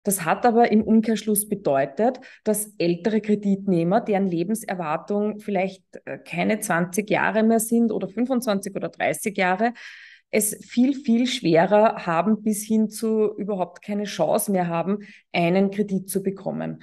Das hat aber im Umkehrschluss bedeutet, dass ältere Kreditnehmer, deren Lebenserwartung vielleicht keine 20 Jahre mehr sind oder 25 oder 30 Jahre, es viel, viel schwerer haben, bis hin zu überhaupt keine Chance mehr haben, einen Kredit zu bekommen.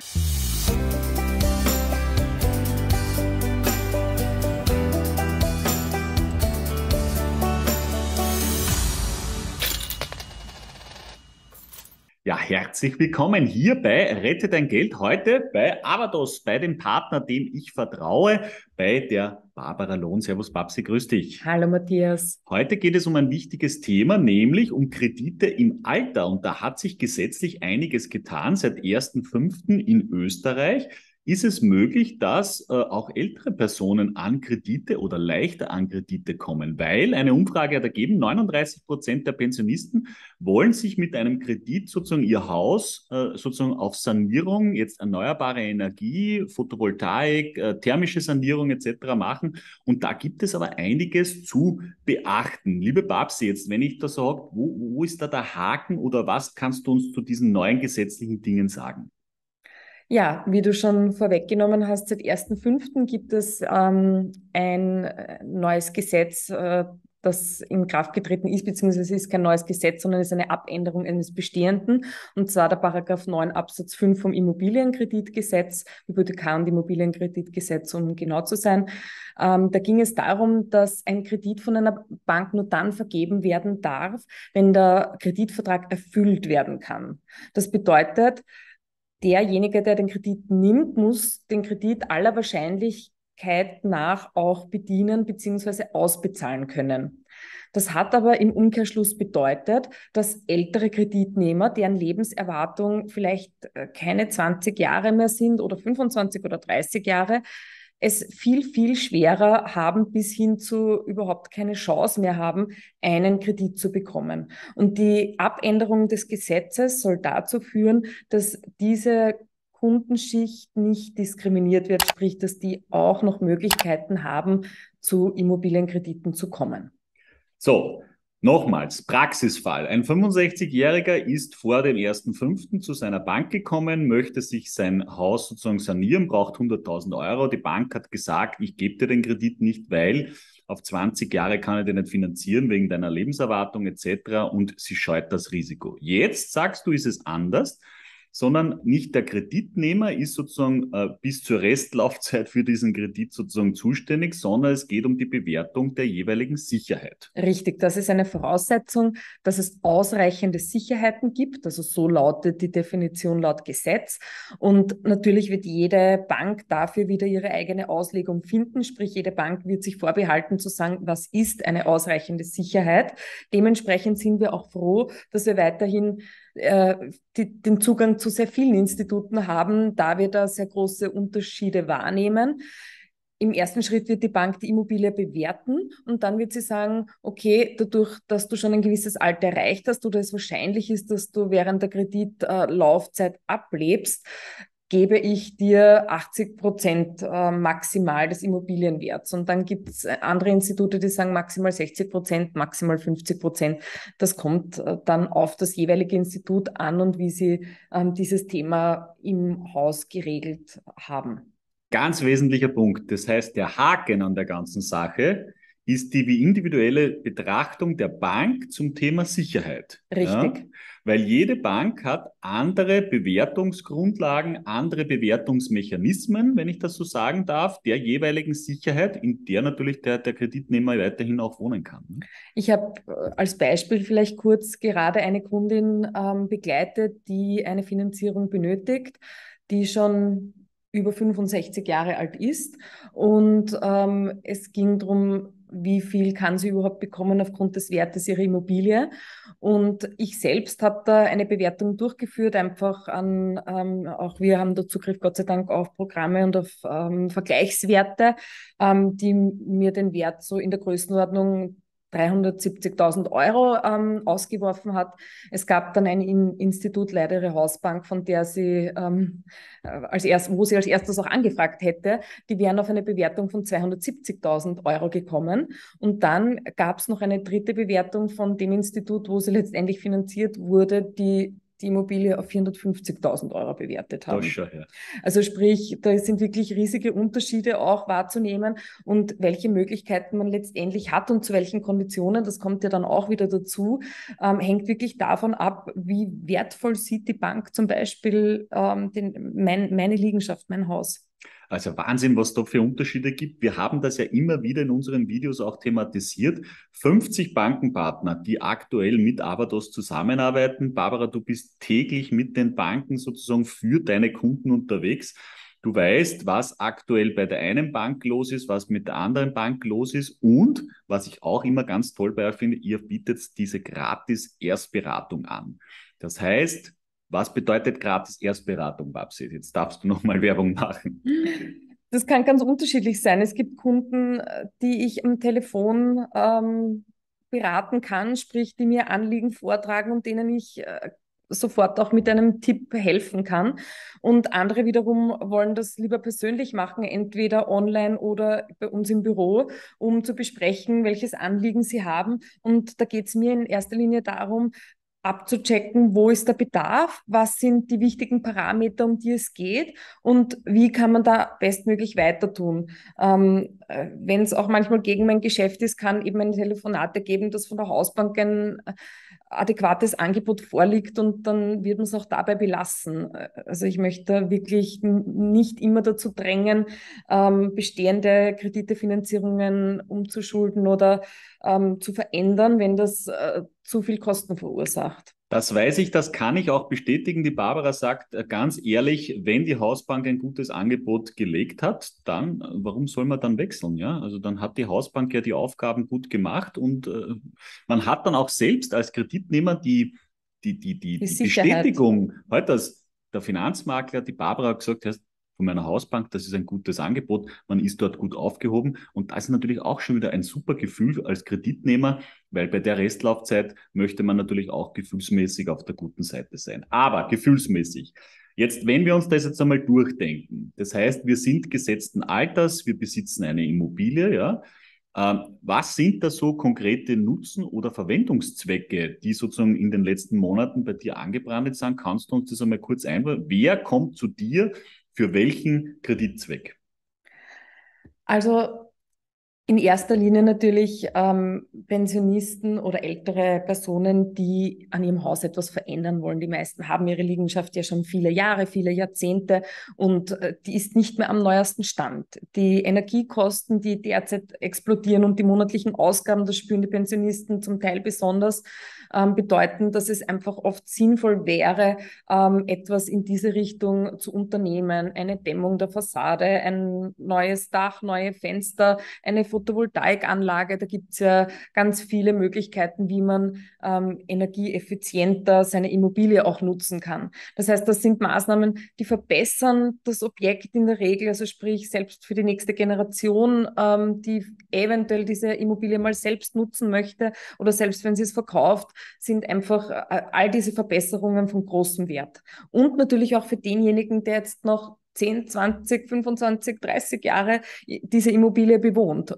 Ja, herzlich willkommen hier bei Rette dein Geld. Heute bei Avados, bei dem Partner, dem ich vertraue, bei der Barbara Lohn. Servus Babsi, grüß dich. Hallo Matthias. Heute geht es um ein wichtiges Thema, nämlich um Kredite im Alter. Und da hat sich gesetzlich einiges getan. Seit 1.5. in Österreich ist es möglich, dass auch ältere Personen an Kredite oder leichter an Kredite kommen, weil eine Umfrage hat ergeben, 39% der Pensionisten wollen sich mit einem Kredit sozusagen ihr Haus sozusagen auf Sanierung, jetzt erneuerbare Energie, Photovoltaik, thermische Sanierung etc. machen. Und da gibt es aber einiges zu beachten. Liebe Babsi, jetzt, wenn ich da sage, wo ist da der Haken oder was kannst du uns zu diesen neuen gesetzlichen Dingen sagen? Ja, wie du schon vorweggenommen hast, seit 1.5. gibt es ein neues Gesetz, das in Kraft getreten ist, beziehungsweise es ist kein neues Gesetz, sondern es ist eine Abänderung eines bestehenden, und zwar der Paragraph 9 Absatz 5 vom Immobilienkreditgesetz, Hypothekar- und Immobilienkreditgesetz, um genau zu sein. Da ging es darum, dass ein Kredit von einer Bank nur dann vergeben werden darf, wenn der Kreditvertrag erfüllt werden kann. Das bedeutet, derjenige, der den Kredit nimmt, muss den Kredit aller Wahrscheinlichkeit nach auch bedienen bzw. ausbezahlen können. Das hat aber im Umkehrschluss bedeutet, dass ältere Kreditnehmer, deren Lebenserwartung vielleicht keine 20 Jahre mehr sind oder 25 oder 30 Jahre, es viel, viel schwerer haben, bis hin zu überhaupt keine Chance mehr haben, einen Kredit zu bekommen. Und die Abänderung des Gesetzes soll dazu führen, dass diese Kundenschicht nicht diskriminiert wird, sprich, dass die auch noch Möglichkeiten haben, zu Immobilienkrediten zu kommen. So, nochmals, Praxisfall. Ein 65-Jähriger ist vor dem 1.5. zu seiner Bank gekommen, möchte sich sein Haus sozusagen sanieren, braucht 100.000 Euro. Die Bank hat gesagt, ich gebe dir den Kredit nicht, weil auf 20 Jahre kann ich den nicht finanzieren wegen deiner Lebenserwartung etc. Und sie scheut das Risiko. Jetzt sagst du, ist es anders, sondern nicht der Kreditnehmer ist sozusagen bis zur Restlaufzeit für diesen Kredit sozusagen zuständig, sondern es geht um die Bewertung der jeweiligen Sicherheit. Richtig, das ist eine Voraussetzung, dass es ausreichende Sicherheiten gibt. Also so lautet die Definition laut Gesetz. Und natürlich wird jede Bank dafür wieder ihre eigene Auslegung finden. Sprich, jede Bank wird sich vorbehalten zu sagen, was ist eine ausreichende Sicherheit. Dementsprechend sind wir auch froh, dass wir weiterhin den Zugang zu sehr vielen Instituten haben, da wir da sehr große Unterschiede wahrnehmen. Im ersten Schritt wird die Bank die Immobilie bewerten und dann wird sie sagen, okay, dadurch, dass du schon ein gewisses Alter erreicht hast oder es wahrscheinlich ist, dass du während der Kreditlaufzeit ablebst, gebe ich dir 80% maximal des Immobilienwerts. Und dann gibt es andere Institute, die sagen maximal 60%, maximal 50%. Das kommt dann auf das jeweilige Institut an und wie sie dieses Thema im Haus geregelt haben. Ganz wesentlicher Punkt. Das heißt, der Haken an der ganzen Sache ist die individuelle Betrachtung der Bank zum Thema Sicherheit. Ja? Richtig. Weil jede Bank hat andere Bewertungsgrundlagen, andere Bewertungsmechanismen, wenn ich das so sagen darf, der jeweiligen Sicherheit, in der natürlich der Kreditnehmer weiterhin auch wohnen kann. Ne? Ich habe als Beispiel vielleicht kurz gerade eine Kundin begleitet, die eine Finanzierung benötigt, die schon über 65 Jahre alt ist. Und es ging darum, wie viel kann sie überhaupt bekommen aufgrund des Wertes ihrer Immobilie. Und ich selbst habe da eine Bewertung durchgeführt, einfach an, auch wir haben da Zugriff Gott sei Dank auf Programme und auf Vergleichswerte, die mir den Wert so in der Größenordnung 370.000 Euro ausgeworfen hat. Es gab dann ein Institut, leider ihre Hausbank, von der sie wo sie als erstes auch angefragt hätte, die wären auf eine Bewertung von 270.000 Euro gekommen. Und dann gab es noch eine dritte Bewertung von dem Institut, wo sie letztendlich finanziert wurde, die die Immobilie auf 450.000 Euro bewertet Das haben. schon, ja. Also sprich, da sind wirklich riesige Unterschiede auch wahrzunehmen und welche Möglichkeiten man letztendlich hat und zu welchen Konditionen, das kommt ja dann auch wieder dazu, hängt wirklich davon ab, wie wertvoll sieht die Bank zum Beispiel meine Liegenschaft, mein Haus. Also Wahnsinn, was da für Unterschiede gibt. Wir haben das ja immer wieder in unseren Videos auch thematisiert. 50 Bankenpartner, die aktuell mit Avados zusammenarbeiten. Barbara, du bist täglich mit den Banken sozusagen für deine Kunden unterwegs. Du weißt, was aktuell bei der einen Bank los ist, was mit der anderen Bank los ist. Und was ich auch immer ganz toll bei euch finde, ihr bietet diese gratis Erstberatung an. Das heißt, was bedeutet gratis Erstberatung, Babsi? Jetzt darfst du nochmal Werbung machen. Das kann ganz unterschiedlich sein. Es gibt Kunden, die ich am Telefon beraten kann, sprich, die mir Anliegen vortragen und denen ich sofort auch mit einem Tipp helfen kann. Und andere wiederum wollen das lieber persönlich machen, entweder online oder bei uns im Büro, um zu besprechen, welches Anliegen sie haben. Und da geht es mir in erster Linie darum, abzuchecken, wo ist der Bedarf, was sind die wichtigen Parameter, um die es geht und wie kann man da bestmöglich weiter tun. Wenn es auch manchmal gegen mein Geschäft ist, kann eben ein Telefonat ergeben, dass von der Hausbank ein adäquates Angebot vorliegt und dann wird man es auch dabei belassen. Also ich möchte wirklich nicht immer dazu drängen, bestehende Kreditefinanzierungen umzuschulden oder zu verändern, wenn das zu viel Kosten verursacht. Das weiß ich, das kann ich auch bestätigen. Die Barbara sagt ganz ehrlich, wenn die Hausbank ein gutes Angebot gelegt hat, dann, warum soll man dann wechseln? Ja, also dann hat die Hausbank ja die Aufgaben gut gemacht und man hat dann auch selbst als Kreditnehmer Die die Sicherheit. Bestätigung, heute als der Finanzmakler, die Barbara hat gesagt, heißt, von meiner Hausbank, das ist ein gutes Angebot, man ist dort gut aufgehoben und das ist natürlich auch schon wieder ein super Gefühl als Kreditnehmer, weil bei der Restlaufzeit möchte man natürlich auch gefühlsmäßig auf der guten Seite sein. Aber gefühlsmäßig. Jetzt, wenn wir uns das jetzt einmal durchdenken, das heißt, wir sind gesetzten Alters, wir besitzen eine Immobilie, ja. Was sind da so konkrete Nutzen- oder Verwendungszwecke, die sozusagen in den letzten Monaten bei dir angebrannt sind? Kannst du uns das einmal kurz einbauen? Wer kommt zu dir für welchen Kreditzweck? Also in erster Linie natürlich Pensionisten oder ältere Personen, die an ihrem Haus etwas verändern wollen. Die meisten haben ihre Liegenschaft ja schon viele Jahre, viele Jahrzehnte und die ist nicht mehr am neuesten Stand. Die Energiekosten, die derzeit explodieren und die monatlichen Ausgaben, das spüren die Pensionisten zum Teil besonders, bedeuten, dass es einfach oft sinnvoll wäre, etwas in diese Richtung zu unternehmen. Eine Dämmung der Fassade, ein neues Dach, neue Fenster, eine Photovoltaikanlage. Da gibt es ja ganz viele Möglichkeiten, wie man energieeffizienter seine Immobilie auch nutzen kann. Das heißt, das sind Maßnahmen, die verbessern das Objekt in der Regel, also sprich selbst für die nächste Generation, die eventuell diese Immobilie mal selbst nutzen möchte oder selbst wenn sie es verkauft, sind einfach all diese Verbesserungen von großem Wert. Und natürlich auch für denjenigen, der jetzt noch 10, 20, 25, 30 Jahre diese Immobilie bewohnt.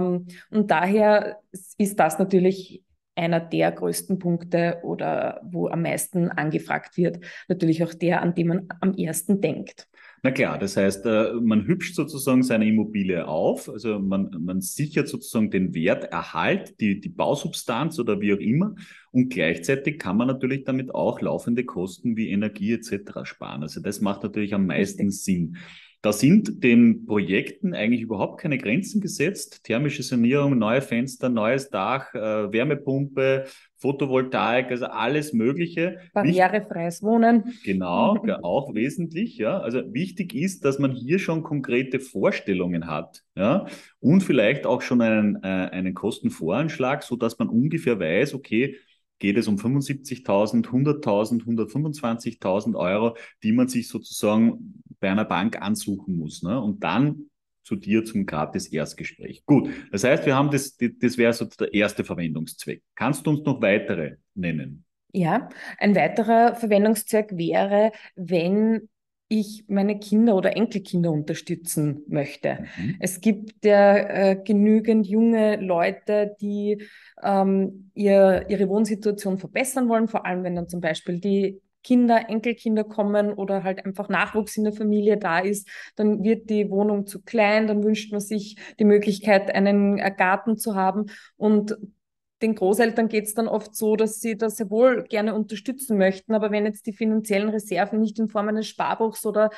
Und daher ist das natürlich einer der größten Punkte oder wo am meisten angefragt wird. Natürlich auch der, an den man am ersten denkt. Na klar, das heißt, man hübscht sozusagen seine Immobilie auf, also man sichert sozusagen den Werterhalt, die Bausubstanz oder wie auch immer und gleichzeitig kann man natürlich damit auch laufende Kosten wie Energie etc. sparen. Also das macht natürlich am meisten Richtig. Sinn. Da sind den Projekten eigentlich überhaupt keine Grenzen gesetzt. Thermische Sanierung, neue Fenster, neues Dach, Wärmepumpe, Photovoltaik, also alles Mögliche. Barrierefreies Wohnen. Genau, auch wesentlich, ja. Also wichtig ist, dass man hier schon konkrete Vorstellungen hat, ja, und vielleicht auch schon einen Kostenvoranschlag, so dass man ungefähr weiß, okay, geht es um 75.000, 100.000, 125.000 Euro, die man sich sozusagen bei einer Bank ansuchen muss, ne? Und dann zu dir zum gratis Erstgespräch. Gut, das heißt, wir haben das wäre so der erste Verwendungszweck. Kannst du uns noch weitere nennen? Ja, ein weiterer Verwendungszweck wäre, wenn ich meine Kinder oder Enkelkinder unterstützen möchte. Mhm. Es gibt ja genügend junge Leute, die ihre Wohnsituation verbessern wollen, vor allem wenn dann zum Beispiel die Kinder, Enkelkinder kommen oder halt einfach Nachwuchs in der Familie da ist, dann wird die Wohnung zu klein, dann wünscht man sich die Möglichkeit, einen Garten zu haben. Und den Großeltern geht es dann oft so, dass sie das sehr wohl gerne unterstützen möchten, aber wenn jetzt die finanziellen Reserven nicht in Form eines Sparbuchs oder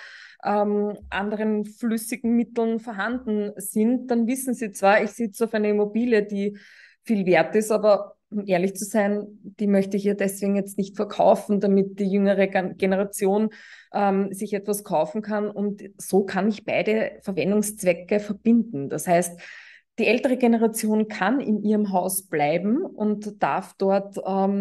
anderen flüssigen Mitteln vorhanden sind, dann wissen sie zwar, ich sitze auf einer Immobilie, die viel wert ist, aber um ehrlich zu sein, die möchte ich ja deswegen jetzt nicht verkaufen, damit die jüngere Generation sich etwas kaufen kann. Und so kann ich beide Verwendungszwecke verbinden. Das heißt, die ältere Generation kann in ihrem Haus bleiben und darf dort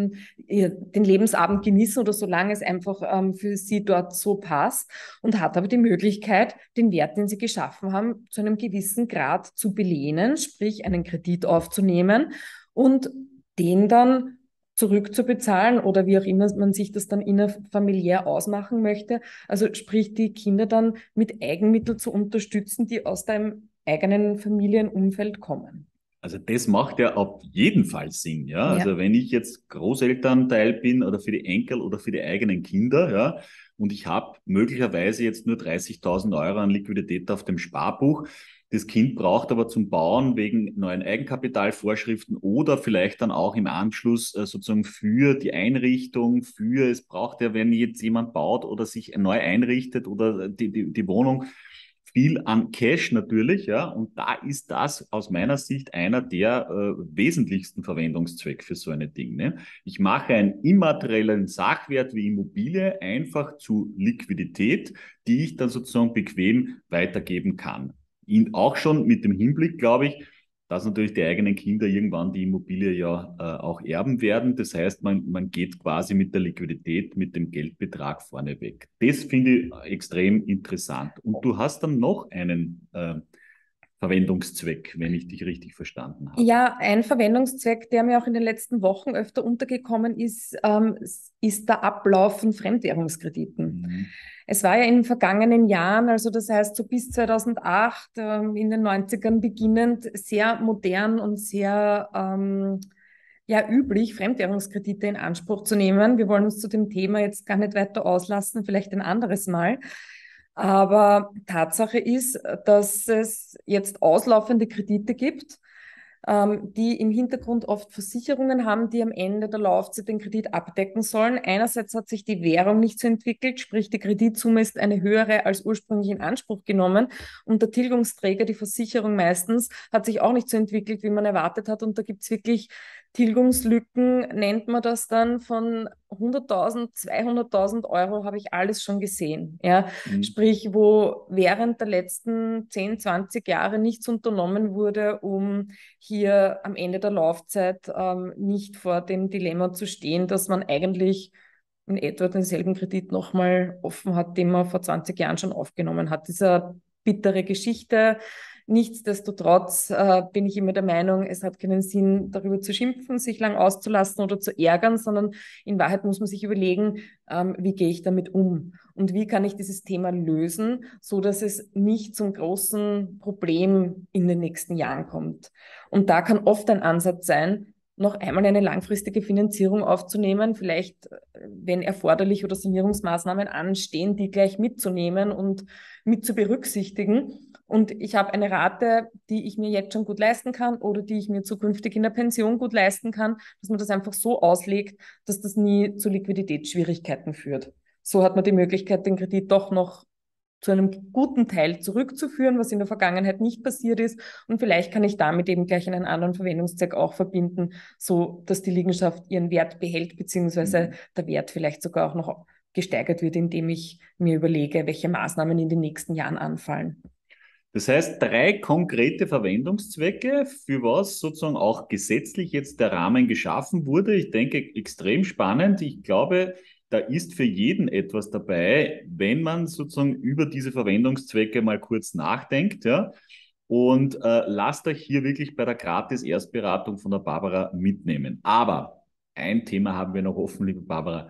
den Lebensabend genießen oder solange es einfach für sie dort so passt und hat aber die Möglichkeit, den Wert, den sie geschaffen haben, zu einem gewissen Grad zu belehnen, sprich einen Kredit aufzunehmen und den dann zurückzubezahlen oder wie auch immer man sich das dann innerfamiliär ausmachen möchte. Also sprich, die Kinder dann mit Eigenmitteln zu unterstützen, die aus deinem eigenen Familienumfeld kommen. Also das macht ja auf jeden Fall Sinn, ja. Ja. Also wenn ich jetzt Großelternteil bin oder für die Enkel oder für die eigenen Kinder, ja, und ich habe möglicherweise jetzt nur 30.000 Euro an Liquidität auf dem Sparbuch. Das Kind braucht aber zum Bauen wegen neuen Eigenkapitalvorschriften oder vielleicht dann auch im Anschluss sozusagen für die Einrichtung, für es braucht ja, wenn jetzt jemand baut oder sich neu einrichtet oder die Wohnung, viel an Cash natürlich, ja, und da ist das aus meiner Sicht einer der wesentlichsten Verwendungszwecke für so eine Ding. Ne? Ich mache einen immateriellen Sachwert wie Immobilie einfach zu Liquidität, die ich dann sozusagen bequem weitergeben kann. Auch schon mit dem Hinblick, glaube ich, dass natürlich die eigenen Kinder irgendwann die Immobilie ja auch erben werden. Das heißt, man geht quasi mit der Liquidität, mit dem Geldbetrag vorneweg. Das finde ich extrem interessant. Und du hast dann noch einen Verwendungszweck, wenn ich dich richtig verstanden habe. Ja, ein Verwendungszweck, der mir auch in den letzten Wochen öfter untergekommen ist, ist der Ablauf von Fremdwährungskrediten. Mhm. Es war ja in den vergangenen Jahren, also das heißt so bis 2008, in den 90ern beginnend, sehr modern und sehr ja, üblich, Fremdwährungskredite in Anspruch zu nehmen. Wir wollen uns zu dem Thema jetzt gar nicht weiter auslassen, vielleicht ein anderes Mal. Aber Tatsache ist, dass es jetzt auslaufende Kredite gibt, die im Hintergrund oft Versicherungen haben, die am Ende der Laufzeit den Kredit abdecken sollen. Einerseits hat sich die Währung nicht so entwickelt, sprich die Kreditsumme ist eine höhere als ursprünglich in Anspruch genommen und der Tilgungsträger, die Versicherung meistens, hat sich auch nicht so entwickelt, wie man erwartet hat und da gibt es wirklich Tilgungslücken, nennt man das dann, von 100.000, 200.000 Euro habe ich alles schon gesehen. Ja? Mhm. Sprich, wo während der letzten 10, 20 Jahre nichts unternommen wurde, um hier am Ende der Laufzeit nicht vor dem Dilemma zu stehen, dass man eigentlich in etwa denselben Kredit nochmal offen hat, den man vor 20 Jahren schon aufgenommen hat. Das ist eine bittere Geschichte. Nichtsdestotrotz bin ich immer der Meinung, es hat keinen Sinn, darüber zu schimpfen, sich lang auszulassen oder zu ärgern, sondern in Wahrheit muss man sich überlegen, wie gehe ich damit um und wie kann ich dieses Thema lösen, so dass es nicht zum großen Problem in den nächsten Jahren kommt. Und da kann oft ein Ansatz sein, noch einmal eine langfristige Finanzierung aufzunehmen, vielleicht, wenn erforderlich oder Sanierungsmaßnahmen anstehen, die gleich mitzunehmen und mit zu berücksichtigen. Und ich habe eine Rate, die ich mir jetzt schon gut leisten kann oder die ich mir zukünftig in der Pension gut leisten kann, dass man das einfach so auslegt, dass das nie zu Liquiditätsschwierigkeiten führt. So hat man die Möglichkeit, den Kredit doch noch zu einem guten Teil zurückzuführen, was in der Vergangenheit nicht passiert ist. Und vielleicht kann ich damit eben gleich einen anderen Verwendungszweck auch verbinden, so dass die Liegenschaft ihren Wert behält, beziehungsweise Mhm. der Wert vielleicht sogar auch noch gesteigert wird, indem ich mir überlege, welche Maßnahmen in den nächsten Jahren anfallen. Das heißt, drei konkrete Verwendungszwecke, für was sozusagen auch gesetzlich jetzt der Rahmen geschaffen wurde. Ich denke, extrem spannend. Ich glaube, da ist für jeden etwas dabei, wenn man sozusagen über diese Verwendungszwecke mal kurz nachdenkt, ja. Und lasst euch hier wirklich bei der Gratis-Erstberatung von der Barbara mitnehmen. Aber ein Thema haben wir noch offen, liebe Barbara.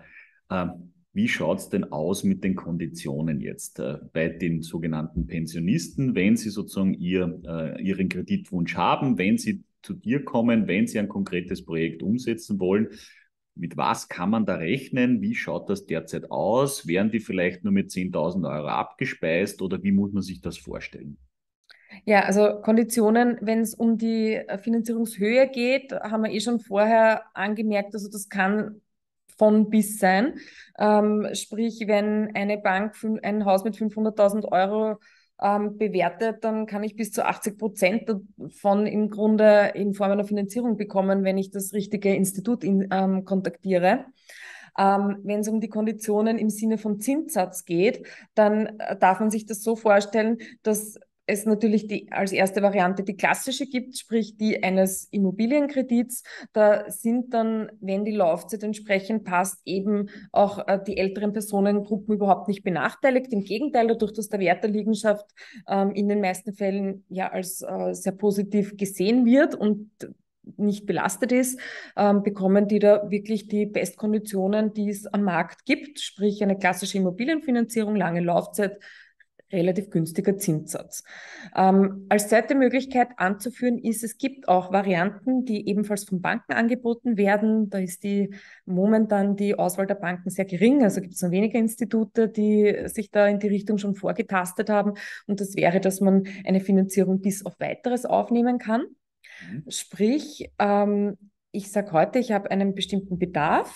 Wie schaut's denn aus mit den Konditionen jetzt bei den sogenannten Pensionisten, wenn sie sozusagen ihren Kreditwunsch haben, wenn sie zu dir kommen, wenn sie ein konkretes Projekt umsetzen wollen? Mit was kann man da rechnen? Wie schaut das derzeit aus? Werden die vielleicht nur mit 10.000 Euro abgespeist oder wie muss man sich das vorstellen? Ja, also Konditionen, wenn es um die Finanzierungshöhe geht, haben wir eh schon vorher angemerkt, also das kann von bis sein. Sprich, wenn eine Bank ein Haus mit 500.000 Euro bewertet, dann kann ich bis zu 80% davon im Grunde in Form einer Finanzierung bekommen, wenn ich das richtige Institut kontaktiere. Wenn es um die Konditionen im Sinne von Zinssatz geht, dann darf man sich das so vorstellen, dass es natürlich als erste Variante die klassische gibt, sprich die eines Immobilienkredits. Da sind dann, wenn die Laufzeit entsprechend passt, eben auch die älteren Personengruppen überhaupt nicht benachteiligt. Im Gegenteil, dadurch, dass der Wert der Liegenschaft in den meisten Fällen ja als sehr positiv gesehen wird und nicht belastet ist, bekommen die da wirklich die Bestkonditionen, die es am Markt gibt, sprich eine klassische Immobilienfinanzierung, lange Laufzeit, relativ günstiger Zinssatz. Als zweite Möglichkeit anzuführen ist, es gibt auch Varianten, die ebenfalls von Banken angeboten werden. Da ist momentan die Auswahl der Banken sehr gering. Also gibt es noch weniger Institute, die sich da in die Richtung schon vorgetastet haben. Und das wäre, dass man eine Finanzierung bis auf Weiteres aufnehmen kann. Mhm. Sprich, ich sage heute, ich habe einen bestimmten Bedarf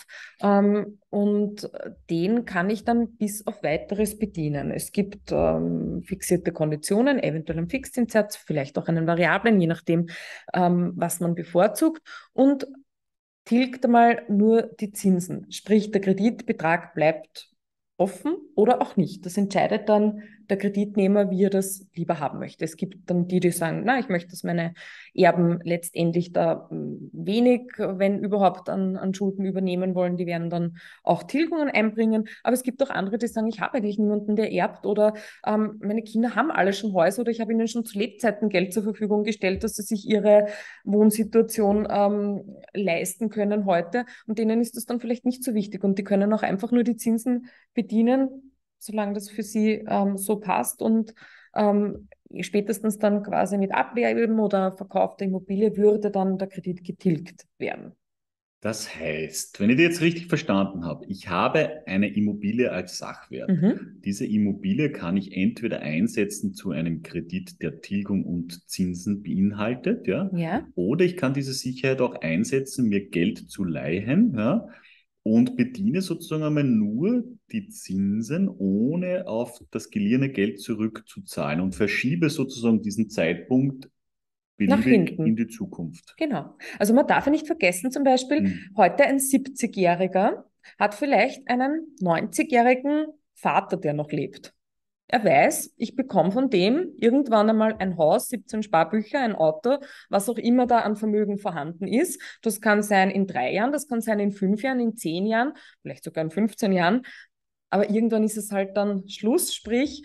und den kann ich dann bis auf Weiteres bedienen. Es gibt fixierte Konditionen, eventuell einen Fixzinssatz, vielleicht auch einen variablen, je nachdem, was man bevorzugt und tilgt mal nur die Zinsen. Sprich, der Kreditbetrag bleibt offen oder auch nicht. Das entscheidet dann der Kreditnehmer, wie er das lieber haben möchte. Es gibt dann die, die sagen, na, ich möchte, dass meine Erben letztendlich da wenig, wenn überhaupt, an Schulden übernehmen wollen. Die werden dann auch Tilgungen einbringen. Aber es gibt auch andere, die sagen, ich habe eigentlich niemanden, der erbt oder meine Kinder haben alle schon Häuser oder ich habe ihnen schon zu Lebzeiten Geld zur Verfügung gestellt, dass sie sich ihre Wohnsituation leisten können heute. Und denen ist das dann vielleicht nicht so wichtig und die können auch einfach nur die Zinsen bedienen, solange das für sie so passt und spätestens dann quasi mit Abgeben oder Verkauf der Immobilie würde dann der Kredit getilgt werden. Das heißt, wenn ich die jetzt richtig verstanden habe, ich habe eine Immobilie als Sachwert. Mhm. Diese Immobilie kann ich entweder einsetzen zu einem Kredit, der Tilgung und Zinsen beinhaltet, ja, Ja, oder ich kann diese Sicherheit auch einsetzen, mir Geld zu leihen, ja, und bediene sozusagen einmal nur die Zinsen, ohne auf das geliehene Geld zurückzuzahlen und verschiebe sozusagen diesen Zeitpunkt nach beliebig in hinten. die Zukunft. Genau. Also man darf ja nicht vergessen, zum Beispiel Hm. heute ein 70-Jähriger hat vielleicht einen 90-jährigen Vater, der noch lebt. Er weiß, ich bekomme von dem irgendwann einmal ein Haus, 17 Sparbücher, ein Auto, was auch immer da an Vermögen vorhanden ist. Das kann sein in 3 Jahren, das kann sein in 5 Jahren, in 10 Jahren, vielleicht sogar in 15 Jahren. Aber irgendwann ist es halt dann Schluss. Sprich,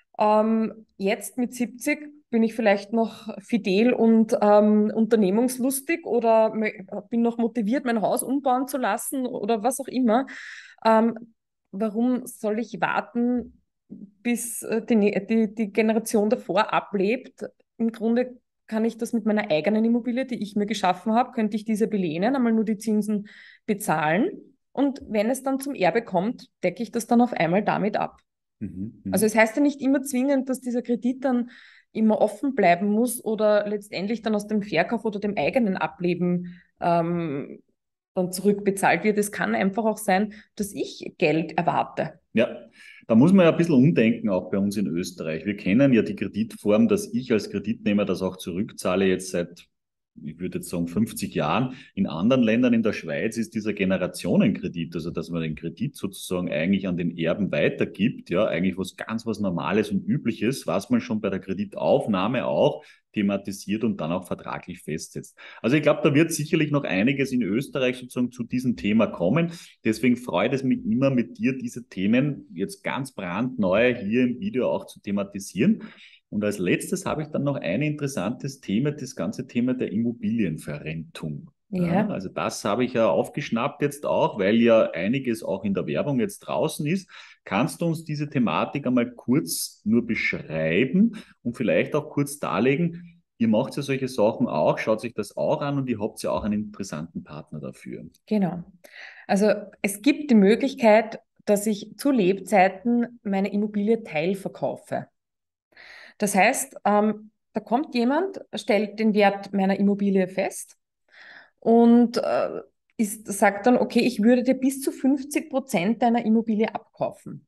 jetzt mit 70 bin ich vielleicht noch fidel und unternehmungslustig oder bin noch motiviert, mein Haus umbauen zu lassen oder was auch immer. Warum soll ich warten, bis die Generation davor ablebt? Im Grunde kann ich das mit meiner eigenen Immobilie, die ich mir geschaffen habe, könnte ich diese belehnen, einmal nur die Zinsen bezahlen. Und wenn es dann zum Erbe kommt, decke ich das dann auf einmal damit ab. Mhm. Also es Mhm. heißt ja nicht immer zwingend, dass dieser Kredit dann immer offen bleiben muss oder letztendlich dann aus dem Verkauf oder dem eigenen Ableben dann zurückbezahlt wird. Es kann einfach auch sein, dass ich Geld erwarte. Ja, da muss man ja ein bisschen umdenken, auch bei uns in Österreich. Wir kennen ja die Kreditform, dass ich als Kreditnehmer das auch zurückzahle, jetzt seit, ich würde jetzt sagen, 50 Jahren. In anderen Ländern in der Schweiz ist dieser Generationenkredit, also dass man den Kredit sozusagen eigentlich an den Erben weitergibt, ja, eigentlich was Normales und Übliches, was man schon bei der Kreditaufnahme auch thematisiert und dann auch vertraglich festsetzt. Also ich glaube, da wird sicherlich noch einiges in Österreich sozusagen zu diesem Thema kommen. Deswegen freut es mich immer, mit dir diese Themen jetzt ganz brandneu hier im Video auch zu thematisieren. Und als letztes habe ich dann noch ein interessantes Thema, das ganze Thema der Immobilienverrentung. Ja, Ja, also das habe ich ja aufgeschnappt jetzt auch, weil ja einiges auch in der Werbung jetzt draußen ist. Kannst du uns diese Thematik einmal kurz nur beschreiben und vielleicht auch kurz darlegen? Ihr macht ja solche Sachen auch, schaut sich das auch an und ihr habt ja auch einen interessanten Partner dafür. genau. Also es gibt die Möglichkeit, dass ich zu Lebzeiten meine Immobilie teilverkaufe. Das heißt, da kommt jemand, stellt den Wert meiner Immobilie fest und sagt dann, okay, ich würde dir bis zu 50% deiner Immobilie abkaufen.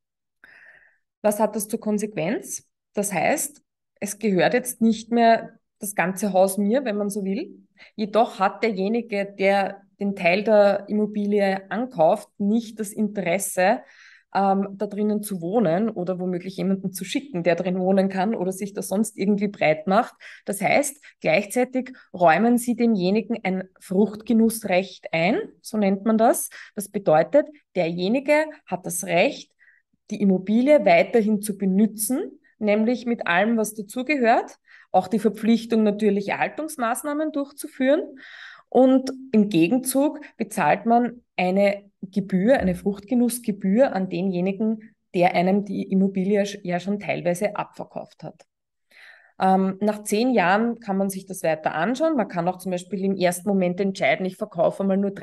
Was hat das zur Konsequenz? Das heißt, es gehört jetzt nicht mehr das ganze Haus mir, wenn man so will. Jedoch hat derjenige, der den Teil der Immobilie ankauft, nicht das Interesse, da drinnen zu wohnen oder womöglich jemanden zu schicken, der drin wohnen kann oder sich da sonst irgendwie breit macht. Das heißt, gleichzeitig räumen Sie demjenigen ein Fruchtgenussrecht ein, so nennt man das. Das bedeutet, derjenige hat das Recht, die Immobilie weiterhin zu benutzen, nämlich mit allem, was dazugehört, auch die Verpflichtung natürlich Erhaltungsmaßnahmen durchzuführen. Und im Gegenzug bezahlt man eine Gebühr, eine Fruchtgenussgebühr an denjenigen, der einem die Immobilie ja schon teilweise abverkauft hat. Nach 10 Jahren kann man sich das weiter anschauen. Man kann auch zum Beispiel im ersten Moment entscheiden, ich verkaufe mal nur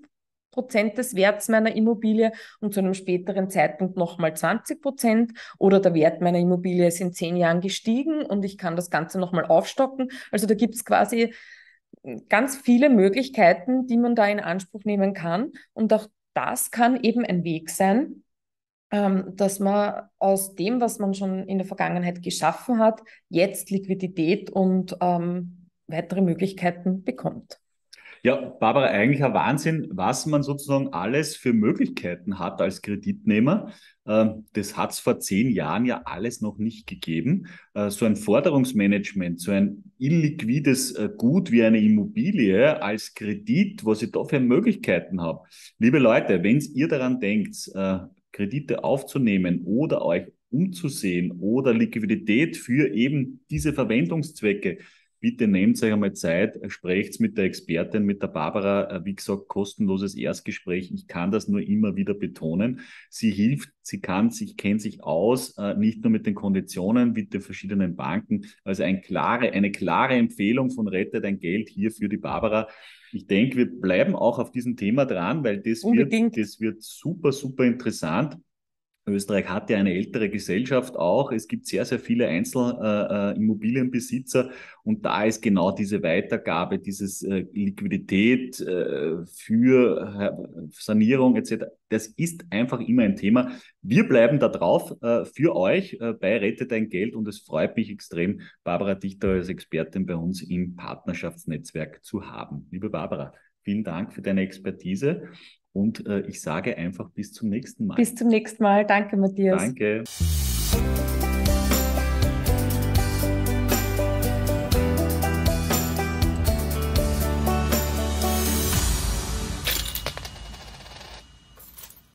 30% des Werts meiner Immobilie und zu einem späteren Zeitpunkt nochmal 20%. Oder der Wert meiner Immobilie ist in 10 Jahren gestiegen und ich kann das Ganze nochmal aufstocken. Also da gibt es quasi ganz viele Möglichkeiten, die man da in Anspruch nehmen kann. Und auch das kann eben ein Weg sein, dass man aus dem, was man schon in der Vergangenheit geschaffen hat, jetzt Liquidität und weitere Möglichkeiten bekommt. Ja, Barbara, eigentlich ein Wahnsinn, was man sozusagen alles für Möglichkeiten hat als Kreditnehmer. Das hat es vor 10 Jahren ja alles noch nicht gegeben. So ein Forderungsmanagement, so ein illiquides Gut wie eine Immobilie als Kredit, was ich da für Möglichkeiten habe. Liebe Leute, wenn ihr daran denkt, Kredite aufzunehmen oder euch umzusehen oder Liquidität für eben diese Verwendungszwecke, bitte nehmt euch einmal Zeit, sprecht mit der Expertin, mit der Barbara. Wie gesagt, kostenloses Erstgespräch. Ich kann das nur immer wieder betonen. Sie hilft, sie kann sich, kennt sich aus, nicht nur mit den Konditionen, mit den verschiedenen Banken. Also eine klare Empfehlung von Rette dein Geld hier für die Barbara. Ich denke, wir bleiben auch auf diesem Thema dran, weil Unbedingt. das wird super, super interessant. Österreich hat ja eine ältere Gesellschaft auch. Es gibt sehr, sehr viele Einzelimmobilienbesitzer und da ist genau diese Weitergabe, dieses Liquidität für Sanierung etc. Das ist einfach immer ein Thema. Wir bleiben da drauf für euch bei Rette dein Geld und es freut mich extrem, Barbara Dichter als Expertin bei uns im Partnerschaftsnetzwerk zu haben. Liebe Barbara, vielen Dank für deine Expertise. Und ich sage einfach bis zum nächsten Mal. Bis zum nächsten Mal. Danke, Matthias. Danke.